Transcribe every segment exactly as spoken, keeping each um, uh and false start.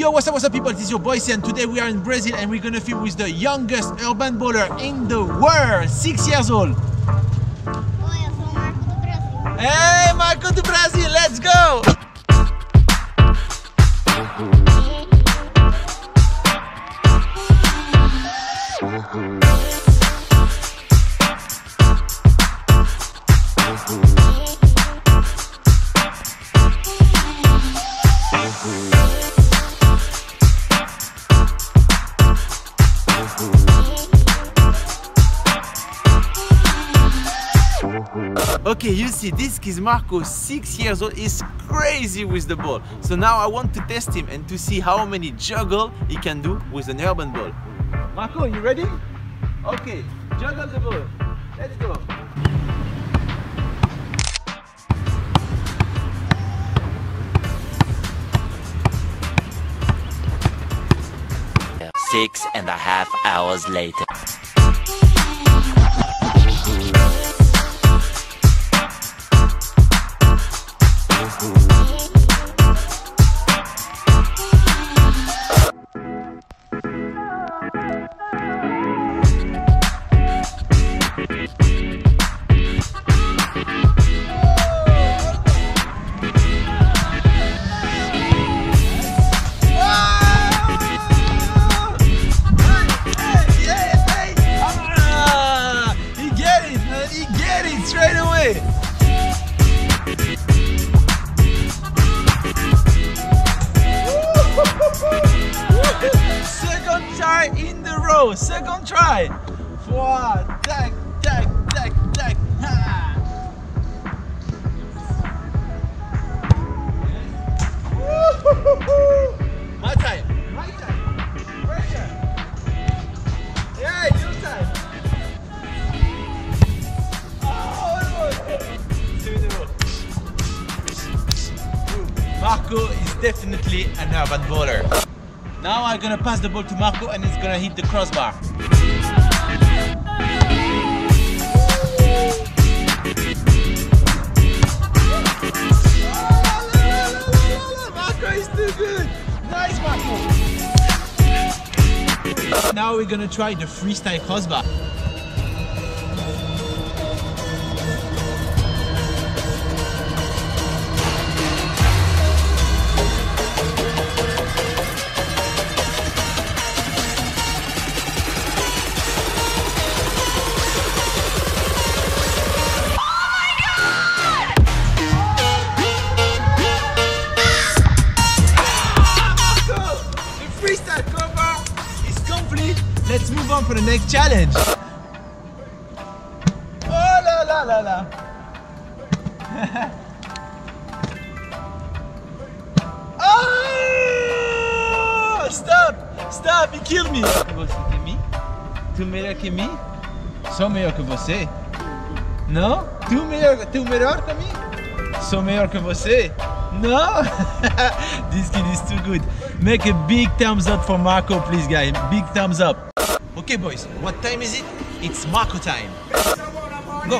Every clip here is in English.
Yo, what's up, what's up people, it is your boy C, and today we are in Brazil and we're gonna film with the youngest urban bowler in the world, six years old. Oi, eu sou o Marco do Brasil. Hey, Marco do Brasil, let's go! Okay, you see, this kid Marco, six years old, is crazy with the ball. So now I want to test him and to see how many juggle he can do with an urban ball. Marco, you ready? Okay, juggle the ball. Let's go. Six and a half hours later. Straight away. Second try in the row. Second try. One, tack, tack, tack, tack. Ha. My time. My time. Right here. Yeah, your time. Marco is definitely an urban bowler. Now I'm gonna pass the ball to Marco and he's gonna hit the crossbar. Marco is too good! Nice, Marco! Now we're gonna try the freestyle crossbar. Let's move on for the next challenge. Oh la la la la. Oh! Stop! Stop! He killed me! Você que mim? Tu melhor que mim? Sou melhor que você? Não? Tu melhor, tu melhor que mim? Sou melhor que você? No? This kid is too good. Make a big thumbs up for Marco, please, guys. Big thumbs up. Okay, boys, what time is it? It's Marco time. Go.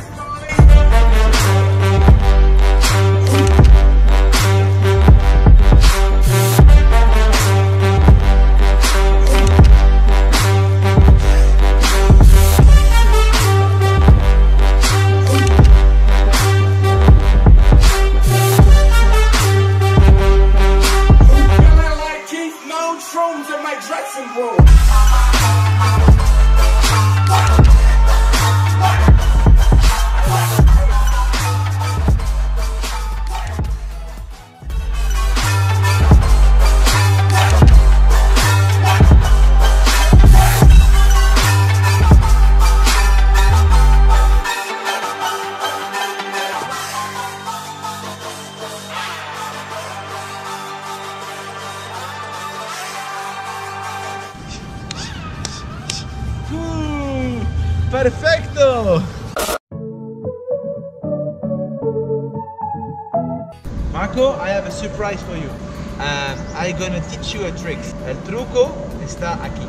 Perfecto! Marco, I have a surprise for you. Um, I'm gonna teach you a trick. El truco está aquí.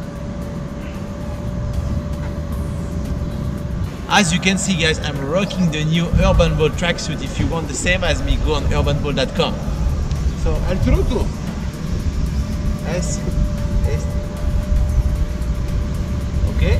As you can see, guys, I'm rocking the new Urban Bowl tracksuit. If you want the same as me, go on urban bowl dot com. So, el truco. es este. Ok.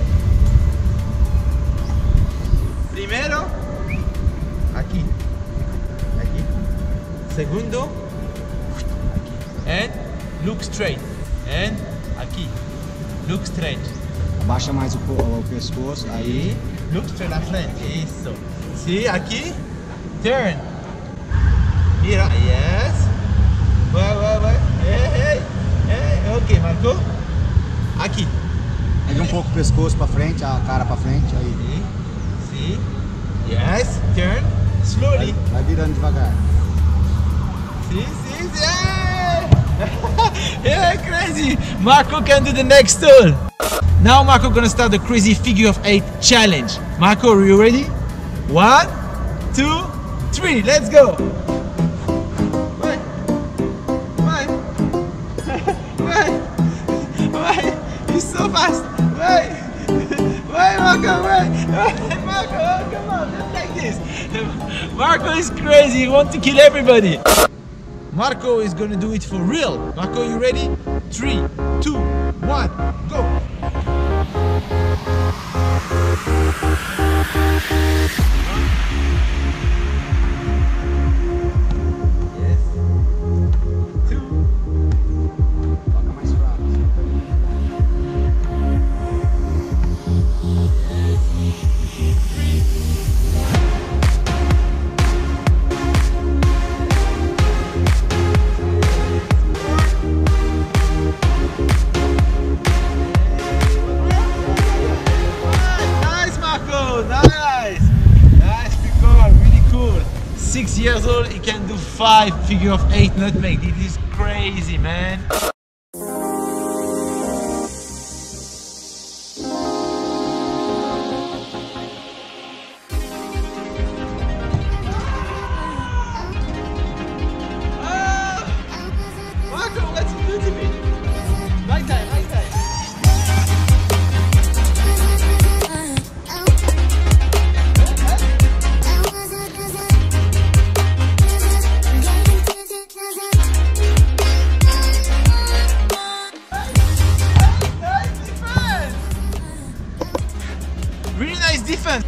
Primero, aquí. Aquí. Segundo, aquí. And look straight. And aqui. Look straight. Abaixa mais o, o pescoço, aí. Look straight na frente. Isso. See, aqui. Turn. Mira. Yes. Vai, vai, vai. Hey, hey. Hey. Ok, marcou? Aqui. Aí um pouco o pescoço pra frente, a cara pra frente, aí. See. Yes. Turn. Slowly. Vai, vai virando devagar. See, see, see. Yeah. Yeah, crazy. Marco can do the next tool. Now Marco gonna start the crazy figure of eight challenge. Marco, are you ready? One, two, three. Let's go. Vai, vai, vai, vai. He's so fast. Vai, vai, Marco, vai, Marco. Oh, come on, just like this. Marco is crazy. He wants to kill everybody. Marco is gonna do it for real. Marco, you ready? Three, two, one, go! Yes. Two. Toca mais fraco. Six years old, he can do five figure of eight nutmeg. It is crazy, man. Ah! Marco, what's you do to me? My time, my time. Really nice defense.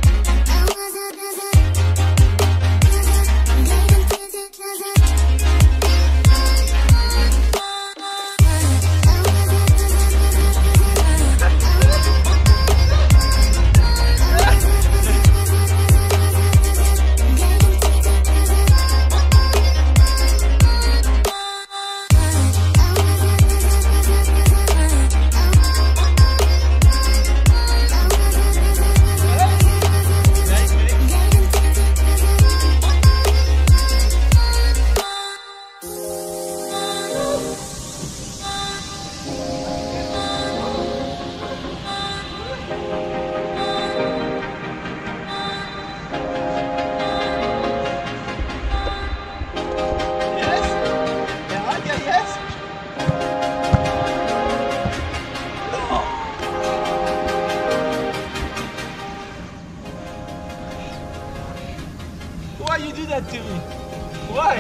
Why you do that to me? Why?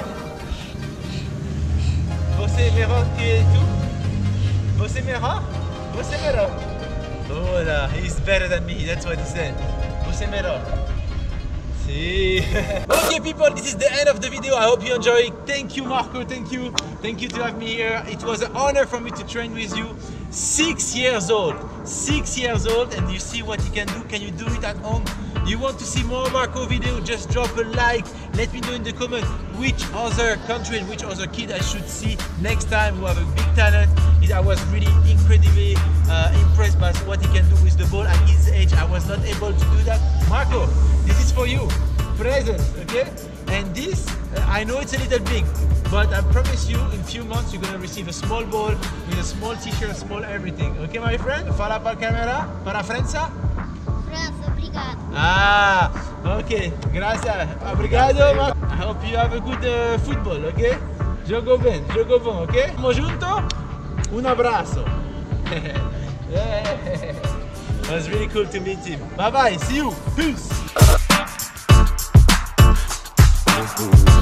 Você é melhor que tu? Você é melhor? Você é melhor. Oh, no, he's better than me. That's what he said. Você é melhor. See. Okay, people, this is the end of the video. I hope you enjoy it. Thank you, Marco. Thank you. Thank you to have me here. It was an honor for me to train with you. Six years old. Six years old, and you see what he can do. Can you do it at home? You want to see more Marco video? Just drop a like. Let me know in the comments which other country and which other kid I should see next time who have a big talent. I was really incredibly uh, impressed by what he can do with the ball. At his age, I was not able to do that. Marco, this is for you. Present, okay? And this, uh, I know it's a little big, but I promise you, in a few months, you're gonna receive a small ball with a small t-shirt, small everything. Okay, my friend? Fala para a câmera, para a França. França, obrigado. Ah, ok. Gracias. Obrigado, Marco. I hope you have a good uh, football, okay? Jogo bem, jogo bom, okay? Vamos junto? Un abrazo. It was really cool to meet him. Bye bye, see you. Peace.